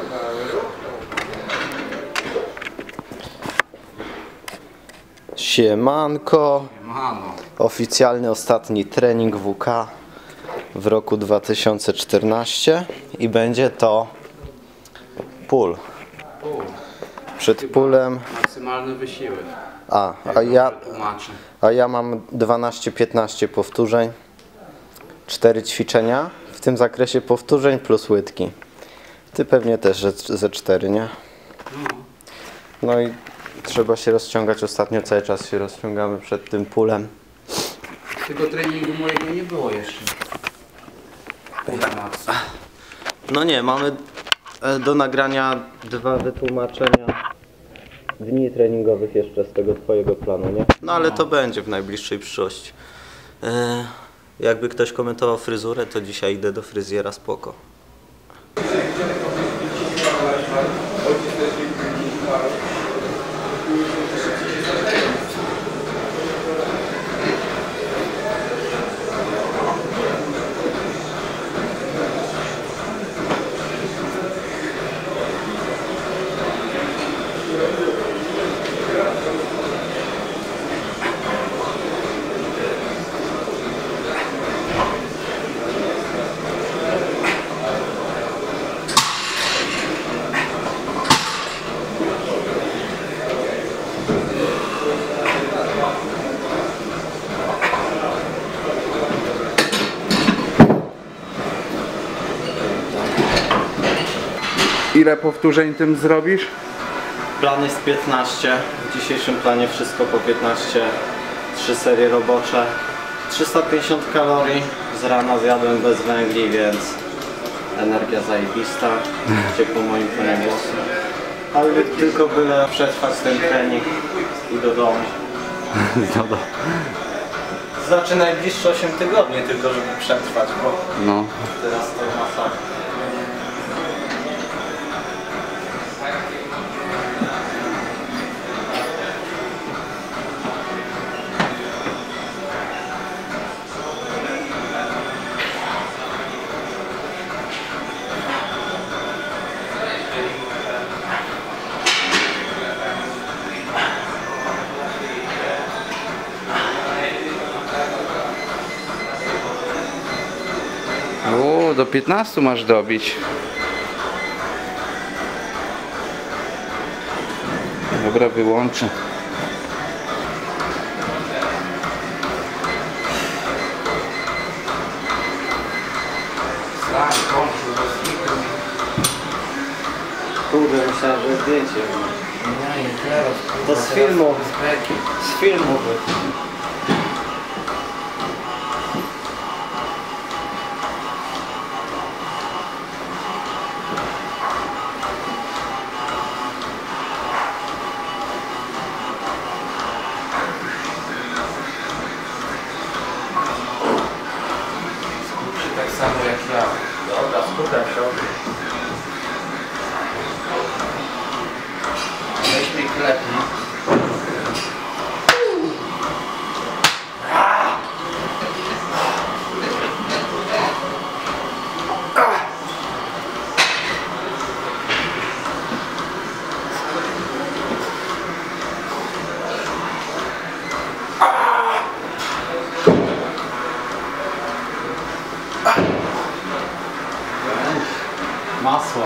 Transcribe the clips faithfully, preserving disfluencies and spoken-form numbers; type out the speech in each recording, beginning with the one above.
Siemanko. Oficjalny ostatni trening W K w roku dwa tysiące czternastym i będzie to pull. Przed pullem maksymalny wysiłek. A, a ja, a ja mam dwanaście piętnaście powtórzeń, cztery ćwiczenia w tym zakresie powtórzeń plus łydki. Ty pewnie też ze cztery, nie? No i trzeba się rozciągać, ostatnio cały czas się rozciągamy przed tym pullem. Tego treningu mojego nie było jeszcze. No nie, mamy do nagrania dwa wytłumaczenia dni treningowych jeszcze z tego twojego planu, nie? No ale to będzie w najbliższej przyszłości. E, jakby ktoś komentował fryzurę, to dzisiaj idę do fryzjera, spoko. Ile powtórzeń tym zrobisz? Plan jest piętnaście. W dzisiejszym planie wszystko po piętnaście. Trzy serie robocze. trzysta pięćdziesiąt kalorii. Z rana zjadłem bez węgli, więc energia zajebista. Ciepło moim tonie głosu. Ale tylko byle przetrwać ten trening i do domu. Znaczy najbliższe osiem tygodni tylko, żeby przetrwać, bo no. Teraz to masakra. O, do piętnastu masz dobić. Dobra, wyłączę. Kurde, myślałem, że zdjęcie. To z filmu. Z filmu. Tak samo jak ja. Dobra, skupiam się. Weź mnie klepnij. Masło.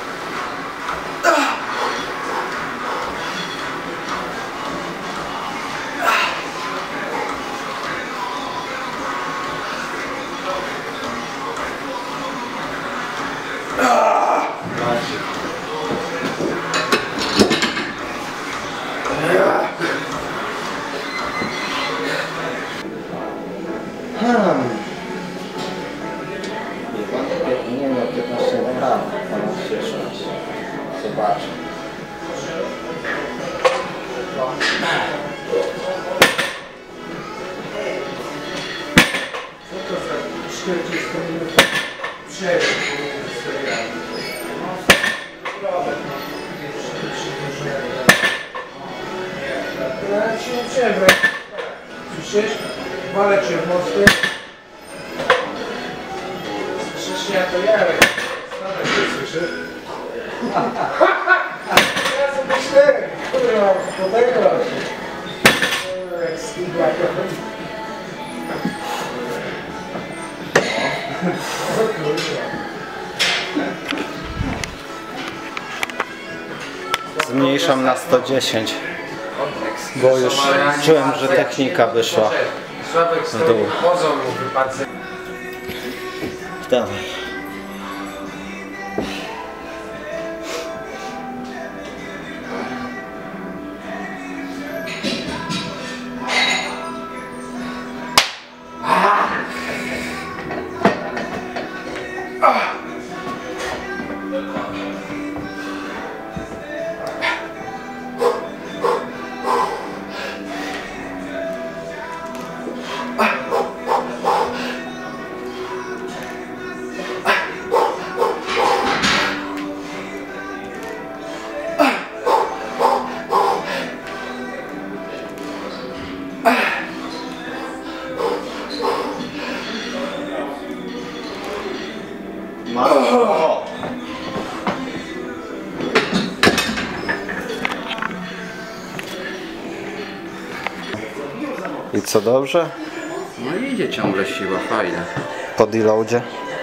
Nie no, piętnaście nie da, dwanaście, szesnaście. Zobacz. Co to za czterdzieści minut przerwy pomiędzy seriami? Ja ci nie przerwę. Słyszysz? Walę cię w mosty. Słyszysz? Ja to Jarek. Stawaj się, słyszysz? Ja sobie myślę, kurwa, podejrzał się. Jak skibla trochę. O kurwa. Zmniejszam na sto dziesięć, bo już czułem, że technika wyszła Sławek w dół. pozą mu wypadł. Dawaj. O! I co, dobrze? No idzie ciągle siła, fajnie. Po deloadzie?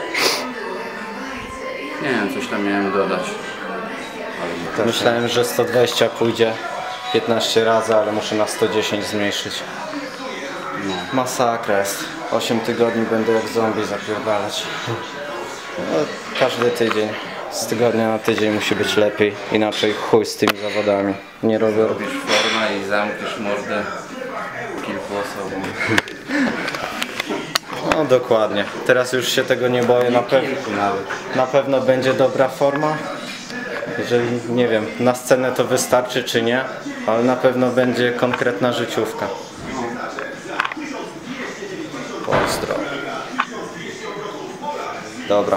Nie wiem, coś tam miałem dodać. Ale też Myślałem, że sto dwadzieścia pójdzie piętnaście razy, ale muszę na sto dziesięć zmniejszyć. Masakra jest. osiem tygodni będę jak zombie zapierdalać. No, każdy tydzień. Z tygodnia na tydzień musi być lepiej. Inaczej chuj z tymi zawodami. Nie robię. robisz formę i zamkniesz mordę kilku osobom. No dokładnie. Teraz już się tego nie boję. Na, pew Kilku nawet. na pewno będzie dobra forma. Jeżeli, nie wiem, na scenę to wystarczy czy nie, ale na pewno będzie konkretna życiówka. Pozdro. Dobra.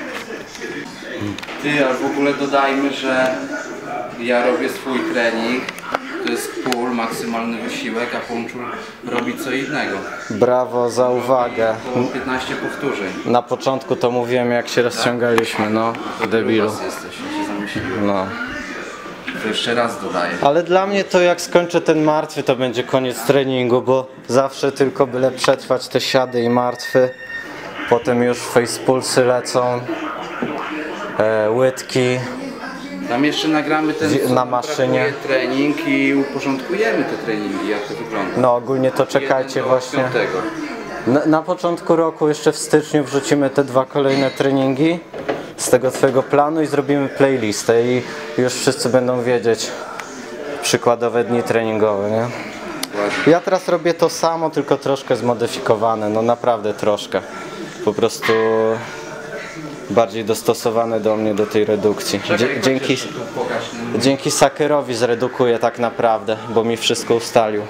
Ty, a w ogóle dodajmy, że ja robię swój trening. To jest pull, maksymalny wysiłek, a Ponczu robi co innego. Brawo za uwagę. Około piętnaście powtórzeń. Na początku to mówiłem, jak się rozciągaliśmy, no, debilu. Grubas jesteś, ja się zamyśliłem. No. To jeszcze raz dodaję. Ale dla mnie to jak skończę ten martwy, to będzie koniec treningu, bo zawsze tylko byle przetrwać te siady i martwy. Potem już facepulsy lecą, e, łydki. Tam jeszcze nagramy ten Z- co na maszynie. brakuje trening i uporządkujemy te treningi, jak to wygląda. No ogólnie to czekajcie Jeden do właśnie. piątego. Na, na początku roku, jeszcze w styczniu, wrzucimy te dwa kolejne treningi z tego twojego planu i zrobimy playlistę i już wszyscy będą wiedzieć przykładowe dni treningowe, nie? Ładnie. Ja teraz robię to samo, tylko troszkę zmodyfikowane, no naprawdę troszkę. Po prostu bardziej dostosowane do mnie, do tej redukcji. Czekaj, Dzie- chodź dzięki, jeszcze tu pokaż. dzięki Sakerowi zredukuję tak naprawdę, bo mi wszystko ustalił.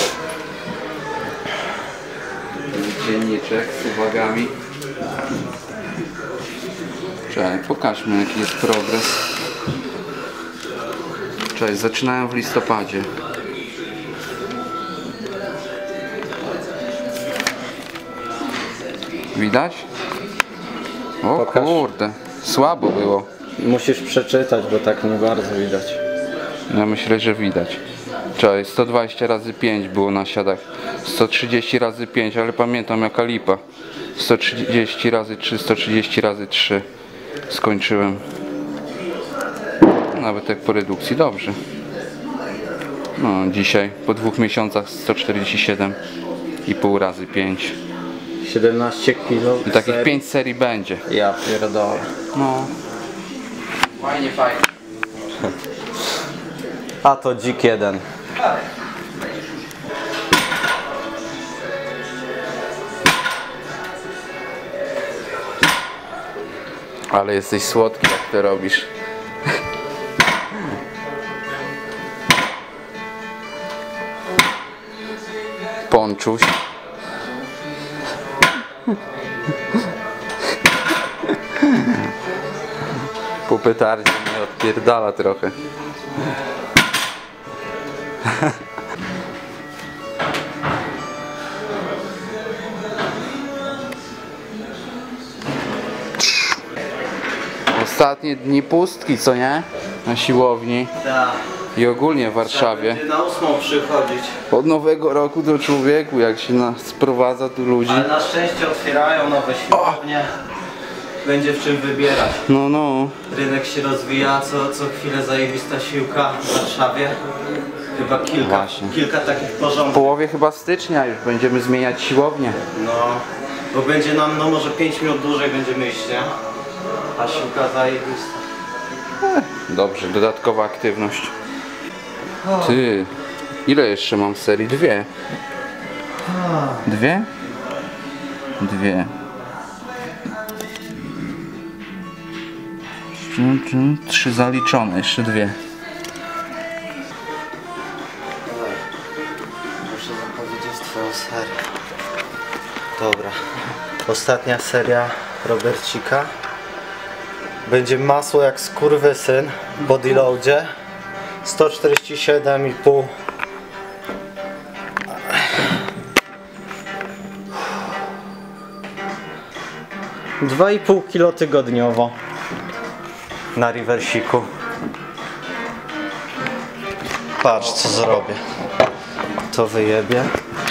Dzienniczek z uwagami. Czekaj, pokażmy jaki jest progres. Cześć, zaczynałem w listopadzie. Widać? O Pokaż. kurde, słabo było. Musisz przeczytać, bo tak nie bardzo widać. Ja myślę, że widać. Czekaj, sto dwadzieścia razy pięć było na siadach. sto trzydzieści razy pięć, ale pamiętam jaka lipa. sto trzydzieści razy trzy, sto trzydzieści razy trzy. Skończyłem. Nawet jak po redukcji, dobrze. No, dzisiaj po dwóch miesiącach sto czterdzieści siedem i pół razy pięć. siedemnaście kilo. I takich serii. pięć serii będzie. Ja pierdolę. No. Fajnie, fajnie. A to dzik jeden. Ale jesteś słodki jak to robisz. Ponczuś. Po petardzie mnie odpierdala trochę. Ostatnie dni pustki, co nie? Na siłowni Tak. i ogólnie w Warszawie. Będzie na ósmą przychodzić. Od nowego roku do człowieku, jak się nas sprowadza tu ludzi. Ale na szczęście otwierają nowe siłownie. Będzie w czym wybierać. No, no. Rynek się rozwija, co, co chwilę zajebista siłka w Warszawie. Chyba kilka, Właśnie. kilka takich W porządków. połowie chyba stycznia już będziemy zmieniać siłownię. No, bo będzie nam, no może pięć minut dłużej będziemy iść, nie? A siłka zajebista. Dobrze, dodatkowa aktywność. Ty, ile jeszcze mam serii? Dwie. Dwie? Dwie. Trzy zaliczone, jeszcze dwie. Muszę zapowiedzieć twoją serię. Dobra. Ostatnia seria Robercika. Będzie masło jak skurwysyn w bodyloadzie. sto czterdzieści siedem i pół. dwa i pół kilo tygodniowo na reversiku. Patrz co zrobię. To wyjebie.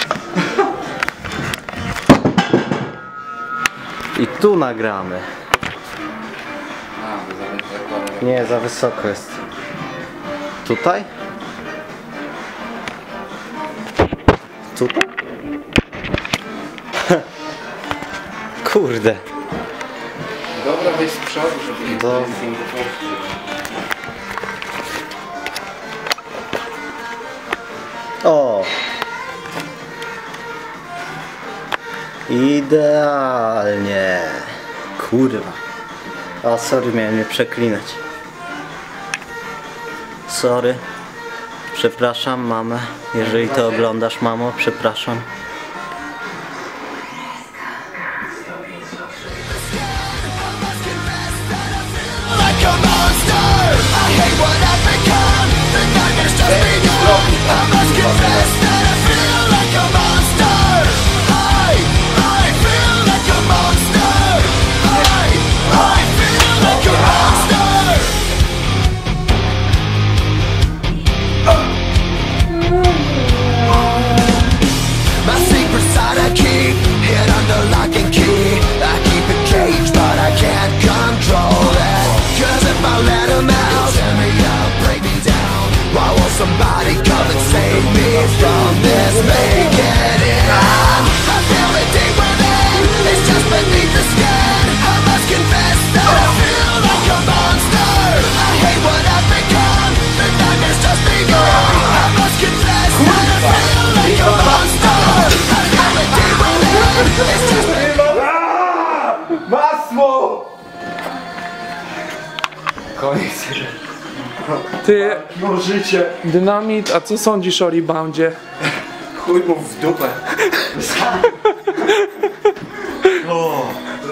I tu nagramy. Nie, za wysoko jest. Tutaj? Tutaj? Kurde. Dobra, weź z przodu, żeby Do... O! Idealnie. Kurwa. A sorry, miałem nie przeklinać. Sorry. Przepraszam mamę. Jeżeli to oglądasz, mamo, przepraszam. Somebody come and save me from this, make it end. I feel it deep within, it's just beneath the skin. I must confess that I feel like a monster. I hate what I've become, the nightmare's just begun. I must confess that I feel like a monster. I feel it deep within, it's just beneath. Masło! Koniec. Ty, No życie. dynamit, a co sądzisz o reboundzie? Chuj mu w dupę. O.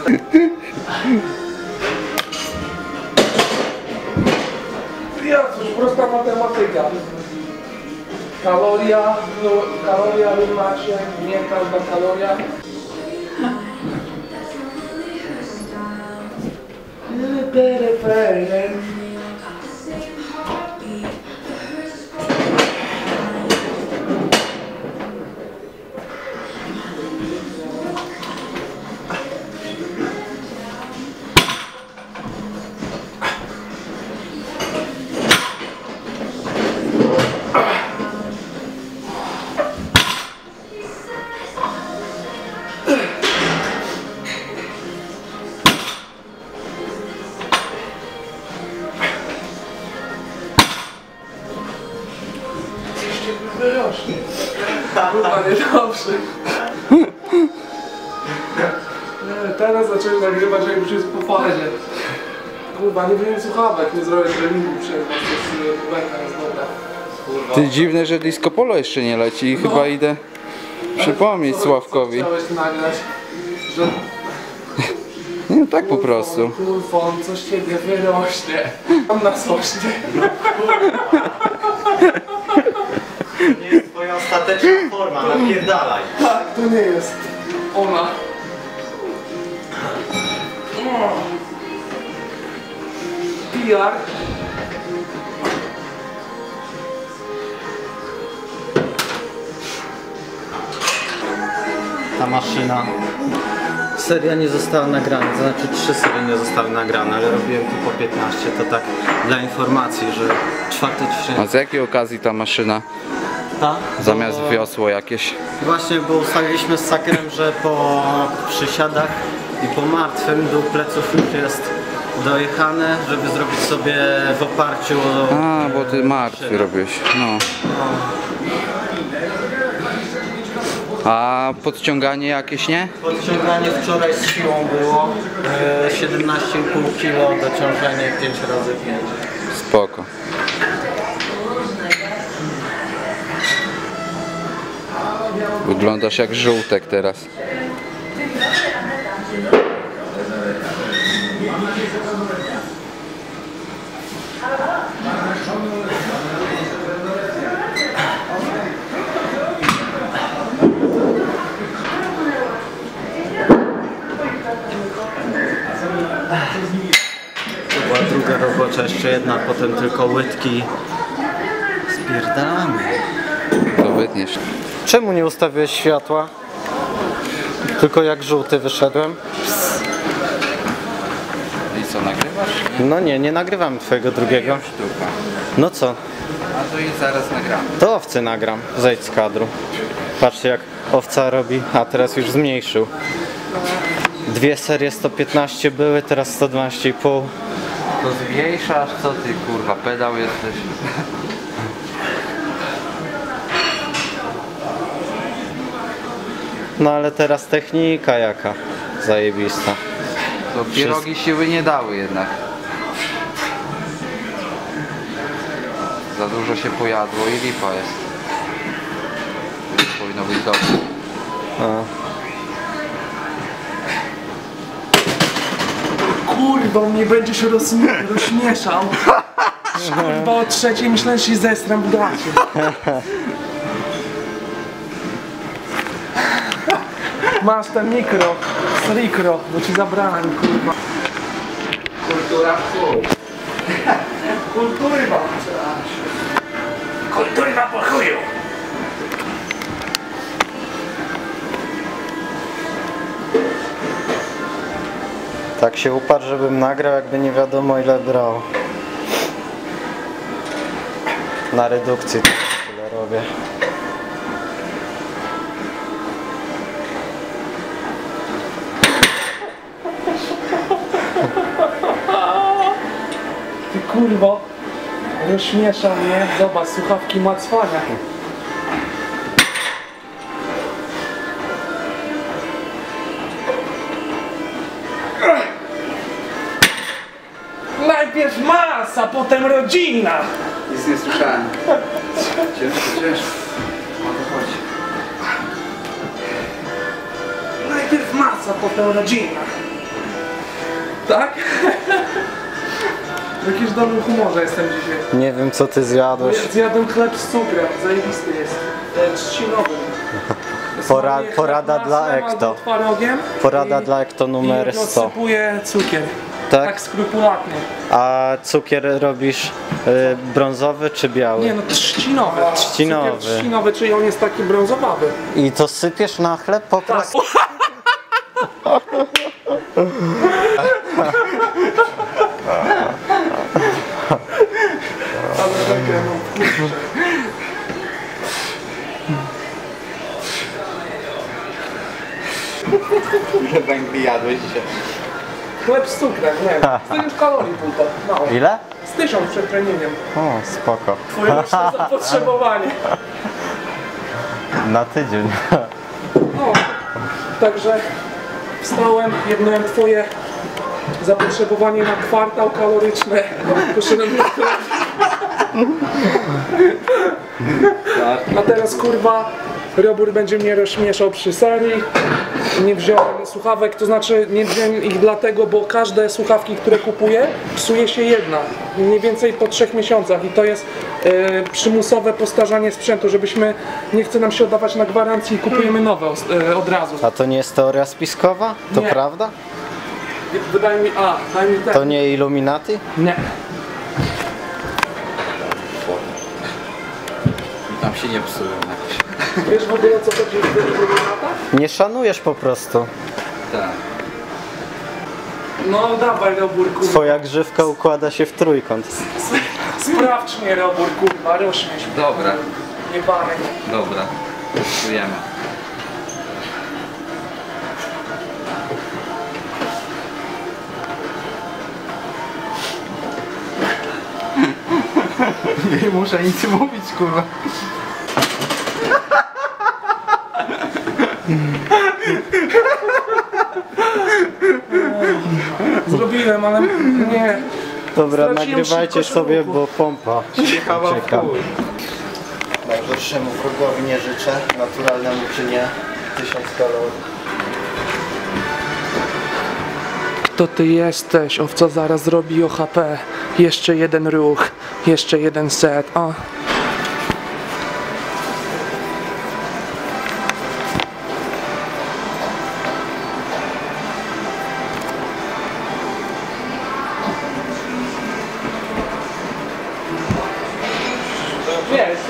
Ja cóż, prosta matematyka. Kaloria, no, kaloria równa się, nie każda kaloria. Wyrośnie. Kurwa, niedobrze. Nie, teraz zacząłem nagrywać, jak już jest po fazie. Kurwa, nie wiem słuchawek, nie zrobię treningu przez was, to jest beka jest dobra. Ty, dziwne, że Disco Polo jeszcze nie leci i No. chyba idę przypomnieć Co- Sławkowi. Co chciałeś nagrać? Że Nie, tak po prostu. kurwą, coś ciebie wyrośnie. Tam nas rośnie. To nie jest twoja ostateczna forma, napierdalaj. Tak, to nie jest ona. P R. Ta maszyna. Seria nie została nagrana, to znaczy trzy serie nie zostały nagrane, ale robiłem tu po piętnaście, to tak dla informacji, że czwarte ćwiczenie. A z jakiej okazji ta maszyna? Ta? Zamiast Bo- wiosło jakieś? Właśnie, bo ustaliliśmy z Sakerem, że po przysiadach i po martwym dół pleców już jest dojechane, żeby zrobić sobie w oparciu o... A, bo ty martwy robiłeś. No. A podciąganie jakieś nie? Podciąganie wczoraj z siłą było e, siedemnaście i pół kilo, dociążenie pięć razy pięć. Spoko. Wyglądasz jak żółtek teraz. To była druga robocza, jeszcze jedna, potem tylko łydki. Spierdalamy. To wytniesz. Czemu nie ustawiłeś światła? Tylko jak żółty wyszedłem. I co, nagrywasz? No nie, nie nagrywam twojego drugiego. Sztuka. No co? A to i zaraz nagramy. To owcy nagram. Zejdź z kadru. Patrzcie jak owca robi, a teraz już zmniejszył. Dwie serie sto piętnaście były, teraz sto dwanaście i pół. To zmniejszasz, co ty kurwa, pedał jesteś. No ale teraz technika jaka zajebista. To pierogi siły nie dały jednak. Za dużo się pojadło i lipa jest. Powinno być dobrze. A. Kurwa, mnie będzie się rozmie- rozśmieszał. Kurwa, o trzeciej myślałem, że się zestram w gacie. Masz ten mikro, strikro, bo ci zabrałem, kurwa. Kultura w chuj. Kulturywa. Kulturywa po chuju. Tak się uparł, żebym nagrał, jakby nie wiadomo ile brał. Na redukcji tyle robię. Ty kurwo, rozśmiesza mnie. Zobacz, słuchawki ma cwania. Najpierw masa, potem rodzina. Nic nie słyszałem. Ciężko, ciężko. O to chodzi. Najpierw masa, potem rodzina. Tak? W jakimś dobrym humorze jestem dzisiaj. Nie wiem co ty zjadłeś. Zjadłem chleb z cukrem, zajebisty jest. E, trzcinowy. Pora, Smaruję porada chleb dla masłem albo Ekto. twarogiem Porada i, dla Ekto numer i sto. rozsypuję cukier. Tak? Tak skrupulatnie. A cukier robisz y, brązowy czy biały? Nie no, trzcinowy. Trzcinowy. Cukier trzcinowy, czyli on jest taki brązowawy. I to sypiesz na chleb po Tak. prostu? Ale takie, no, kurczę. Ile węgli jadłeś dzisiaj? Chleb z cukrem, nie wiem. Z tysiąc kalorii tylko. Mało. Ile? Z tysiąc przed treningiem. O, spoko. Twoje roczne zapotrzebowanie. Na tydzień. No, także wstałem, jednałem twoje zapotrzebowanie na kwartał kaloryczny. Poszedłem na chleb. A teraz kurwa Robór będzie mnie rozśmieszał przy serii. Nie wziąłem słuchawek, to znaczy nie wziąłem ich dlatego, bo każde słuchawki, które kupuję, psuje się jedna. Mniej więcej po trzech miesiącach i to jest e, przymusowe postarzanie sprzętu, żebyśmy, nie chce nam się oddawać na gwarancję i kupujemy nowe os- e, od razu. A to nie jest teoria spiskowa? To Nie. prawda? Wydaj mi, a, daj mi ten. To nie Illuminati? Nie. Tam się nie psują jakoś. Wiesz w ogóle o co chodzi w Illuminata? Nie szanujesz po prostu. Tak. No dawaj Robur, kurwa. Twoja grzywka układa się w trójkąt. Sprawdź mnie Robur, kurwa, rośniesz. Dobra, Nie bany. dobra. Czujemy. Nie muszę nic mówić, kurwa. Zrobiłem, ale nie. Dobra, Straciłem nagrywajcie szybko sobie, ruchu. bo pompa Jechała w ucieka. chuj. Najgorszemu wrogowi nie życzę, naturalnemu czy nie, tysiąc kalorii. To ty jesteś, owca zaraz zrobi o H P. Jeszcze jeden ruch, jeszcze jeden set, o. Nie, jest to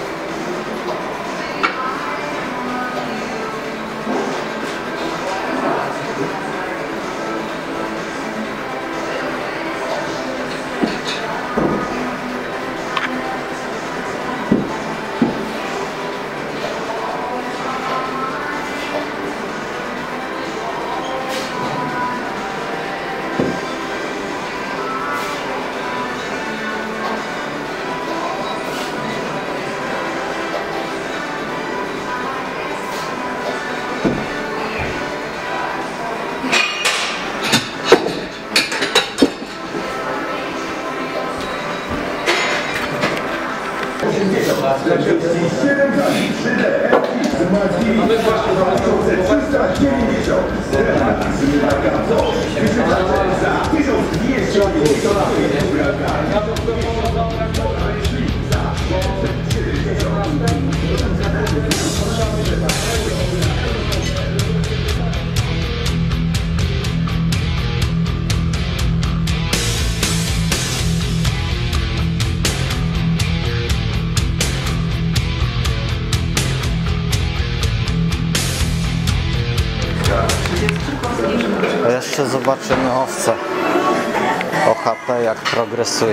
A jeszcze zobaczymy owce. O H P jak progresuje.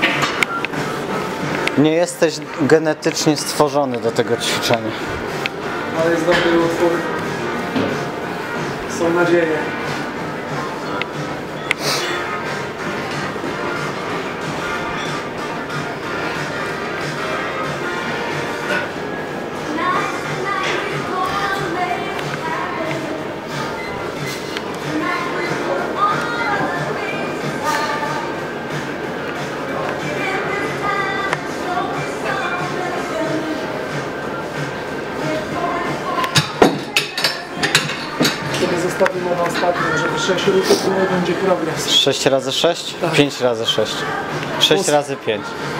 Nie jesteś genetycznie stworzony do tego ćwiczenia. Ale jest dobry utwór. Są nadzieje. Sobie zostawimy na ostatnim, żeby sześć ruchów było, będzie progres. sześć razy sześć? pięć razy sześć. sześć razy pięć.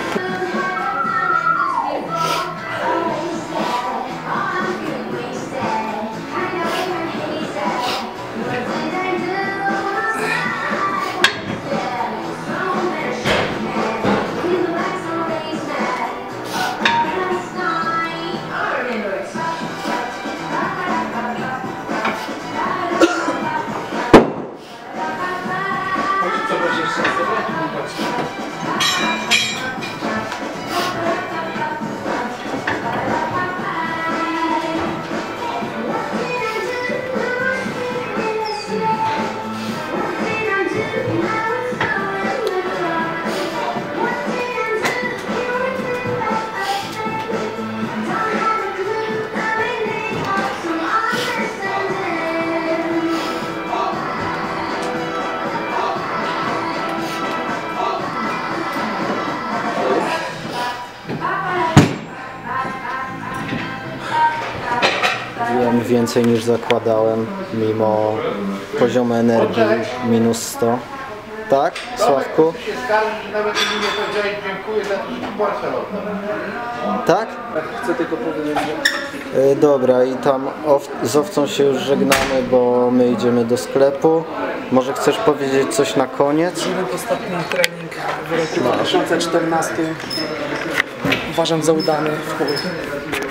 Wiem więcej niż zakładałem, mimo poziomu energii minus sto. Tak, Sławku? Tak? Chcę tylko powiedzieć, że Y, dobra, i tam ow z owcą się już żegnamy, bo my idziemy do sklepu. Może chcesz powiedzieć coś na koniec? Ostatni trening w roku dwa tysiące czternastym uważam za udany w chuj.